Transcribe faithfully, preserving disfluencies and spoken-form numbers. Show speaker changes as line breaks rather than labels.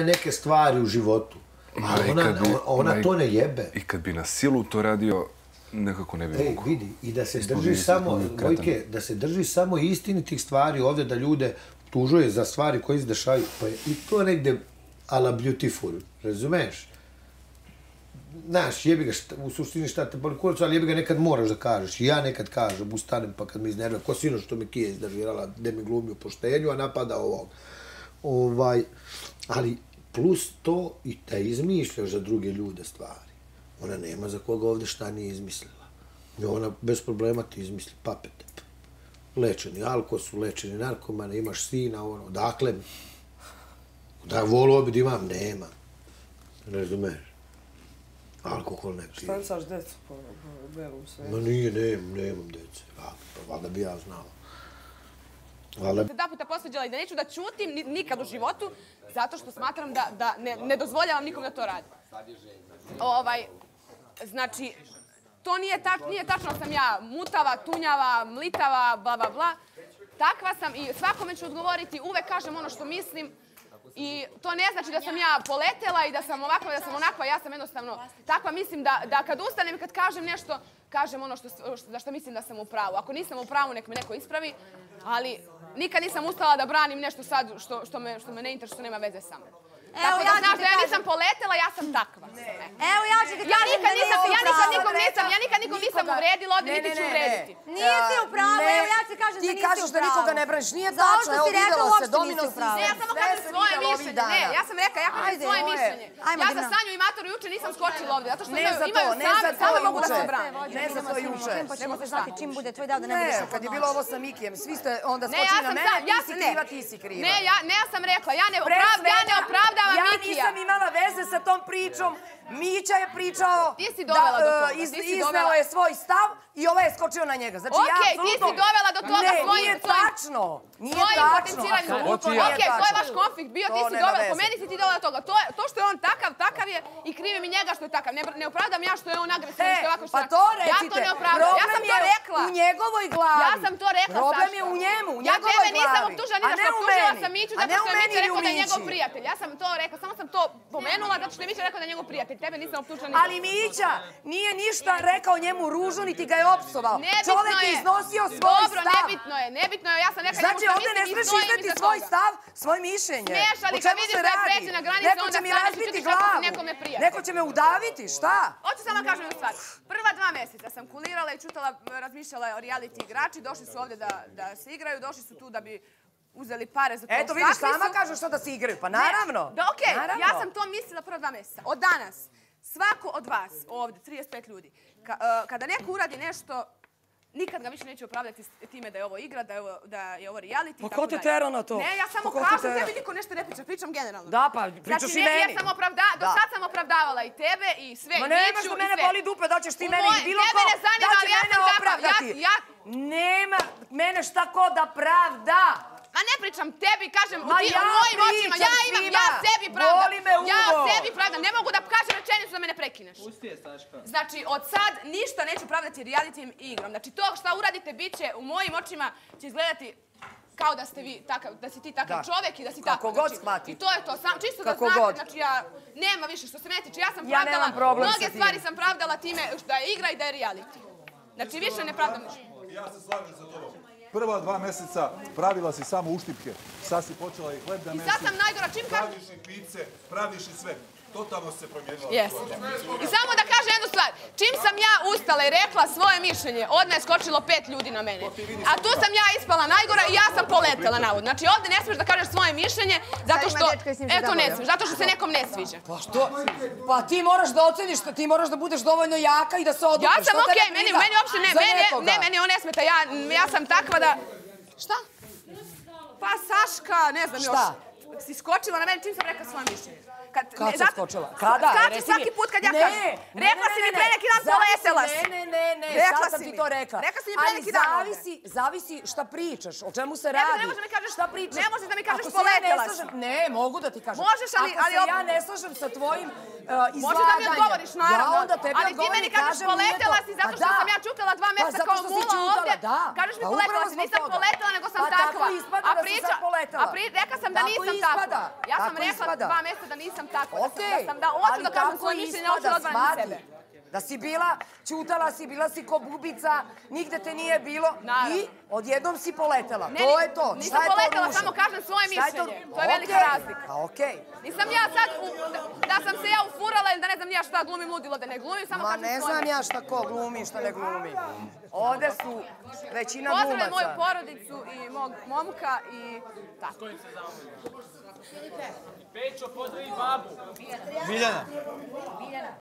neke stvari u životu. Ona to ne jebe.
I kad bi na silu to radio, nekako ne bi mogu.
Ej, vidi, i da se drži samo, Vojke, da se drži samo istinitih stvari ovdje, da ljude tužuje za stvari koje se dešavaju. Pa i to negde a la beautiful, razumeš? Znaš, jebi ga, u suštini šta te boli kurac, ali jebi ga nekad moraš da kažeš. I ja nekad kažem, ustanem pa kad me iznervira, ko sino što me Kija iznervirala, gde mi glumi u poštenju, a napada ovog. Ovaj, ali plus to i da izmišljaš za druge ljude stvari. Ona nema za koga ovde šta nije izmislila. I ona bez problema ti izmisli papete. Lečeni alkosu, lečeni narkomane, imaš sina, ono, dakle mi. Da volio bi da imam, nema. Razumeš? Alkohol ne pije.
Šta saš decu po belom svetu?
Ma nije, nemam, nemam dece. Valjda bi ja znao.
Dva puta posveđala i da neću da ćutim nikad u životu, zato što smatram da ne dozvoljavam nikom da to radi. Znači, to nije tačno da sam ja mutava, tunjava, mlitava, bla, bla, bla. Takva sam i svakome ću odgovoriti, uvek kažem ono što mislim. I to ne znači da sam ja poletela i da sam ovakva, da sam onakva, ja sam jednostavno takva. Mislim da kad ustanem i kad kažem nešto, kažem ono za što mislim da sam u pravu. Ako nisam u pravu, nek me neko ispravi, ali nikad nisam ustala da branim nešto sad što me ne interesuje, što nema veze sa mnom. Tako da znaš da ja nisam poletela, ja sam takva.
Evo ja ću ti kažem da nisi u pravu.
Ja nikad nikom nisam uvredila, ovdje niti ću uvrediti.
Nisi u pravu, evo ja ću ti kažem da nisi u pravu.
Ti kažeš da nikoga ne braniš, nije tačno, evo vidjela se, domino si.
Ne, ja samo kažem svoje mišljenje, ne, ja sam rekla, ja kažem svoje mišljenje. Ja za Sanju i Matoru juče nisam skočila ovdje, zato što imaju same, same mogu da se brane.
Ne za to juče.
Nemo se znati čim bude tvoj dan da ne budeš oko
kad je bilo ovo sa Mikijem, svi ste onda skočili na mene, ti si kriva, ti si kriva.
Ne, ja sam rekla, ja ne opravdavam Mikija.
Imala veze sa tom pričom. Mića je pričao, izneo je svoj stav i ovaj je skočio na njega.
Okej, ti si dovela do toga svojim...
Nije tačno. Nije tačno.
Okej, to je vaš konflikt bio, ti si dovela, po meni si ti dovela do toga. To što je on takav, takav je i krivi mi njega što je takav. Ne opravdam ja što je on agresivan, što je ovako što je...
Pa to recite.
Ja to ne opravdam. Ja sam to rekla.
U njegovoj glavi.
Ja sam to rekla, Saška.
Problem je u njemu, u njegovoj glavi.
Ja tebe nisam optužila ni da što optužila sam Miću zato što je Mića rekao da je njegov prijatelj. Ja sam to rekla, samo sam to pomenula zato što je Mića rekao da je njegov prijatelj. Tebe nisam optužila ni...
Ali Mića nije ništa rekao njemu ružno, niti ga je opsovao. Čovek je iznosio svoj stav.
Dobro, nebitno je, nebitno je. Ja sam rekla
znači, ovdje ne smiješ izneti svoj stav, svoje mišljenje.
Smiješ, ali kad vidiš da je pređena granica, onda staneš i čutiš kako si nekome prijatelj.
Neko će me udaviti, šta?
Hoću samo kažem jednu stvar. Prva dva mjeseca sam kulirala i čutala, razmišljala o reality igrači. Došli su ovdje da se igraju, došli su tu da bi uzeli pare za to.
Eto vidiš, sama kažu što da se igraju, pa naravno.
Okej, ja sam to mislila prva dva mjeseca. Od danas. Svako od vas, ovdje, trideset pet ljudi, kada neko uradi nešto, nikad ga više neće opravdati time da je ovo igra, da je ovo reality.
Pa ko te tera na to?
Ne, ja samo kažem, tebi niko nešto ne priča, pričam generalno.
Da, pa pričaš i meni.
Do sad sam opravdavala i tebe i sve, i
Ma nemaš da mene boli dupe, da ćeš ti meni i bilo ko, da će mene opravdati. Nema mene šta ko da pravda.
Ma ne pričam tebi, kažem, u mojim očima, ja imam, ja sebi pravdam. Ja sebi pravdam, ne mogu da kažem rečenicu da me ne prekineš.
Pusti je, Saška.
Znači, od sad ništa neću pravdati realitim igrom. Znači, to šta uradite bit će, u mojim očima će izgledati kao da ste vi takav, da si ti takav čovjek i da si takav.
Kako god shvati.
I to je to, čisto da znate, znači ja, nema više što se mene tiče, ja sam pravdala, mnoge stvari sam pravdala time da je igra i da je reality. Znači, više ne pravdam ništa.
Ja se slažem sa tobom. Prva dva mjeseca pravila si samo uštipke. Sad si počela i hleb da mesi.
I sad sam najgora, čim kažem...
Praviš i pice, praviš i sve. Totalno se promijenila.
Jeste. I samo da kažem jednu stvar. Čim sam ja ustala i rekla svoje mišljenje, odmah je skočilo pet ljudi na mene. A tu sam ja ispala najgora i ja sam poletela navodno. Znači ovdje ne smiješ da kažeš svoje mišljenje zato što... Eto ne smiješ, zato što se nekom ne sviđa.
Pa što? Pa ti moraš da oceniš, ti moraš da budeš dovoljno jaka i da se odlupiš.
Ja sam okej, meni uopšte ne, ne, meni on ne smeta. Ja sam takva da... Šta? Pa Saška, ne znam još.
Šta?
Si skočila na mene čim sam rekla svoje mišljenje.
Kad sam skočila? Kada?
Skačeš svaki put kad ja kažem. Rekla si mi pre neki dan poletela si.
Ne, ne, ne, sad sam ti to rekla.
Rekla si mi pre neki dan.
Ali zavisi šta pričaš, o čemu se radi.
Ne možeš da mi kažeš
šta pričaš.
Ne možeš da mi kažeš poletela si.
Ne, mogu da ti kažem.
Možeš, ali...
Ako se ja ne slažem sa tvojim izlaganjem.
Možeš da mi odgovoriš, naravno.
Ja onda tebi
ali ti meni kažeš poletela si zato što sam ja čutala dva mjeseca kao mula ovdje. Kažeš mi poletela si, nisam poletela nego sam takva. A priča, rekla sam da nisam
ispada.
Ja sam
Tako
rekla
ispada.
dva mjeseca da nisam tako. Da sam,
Okej,
da sam da hoću
ali
da kažem
tako
svoje mišljenje,
ispada,
hoću da odbranim
shvati.
sebe.
Da si bila, čutala si, bila si ko bubica, nigde te nije bilo
Naravno.
i odjednom si poletela.
Ne,
To je to.
nisam
Šta je to
poletela,
ružno?
samo kažem svoje
Šta je to-
mišljenje. To je velika
Okej,
razlika.
Pa okej.
Nisam ja sad, u- da- da sam se ja ufurala ili da ne znam ni ja šta glumim ludilo, da ne glumim, samo
Ma
kažem
ne
svoje
znam
mišljenje.
ja šta ko glumi, šta ne glumi. Ovde su većina
Pozdravljam moju
glumaca.
porodicu i mog momka i tako.
Pečo, pozdravi babu.
Biljana.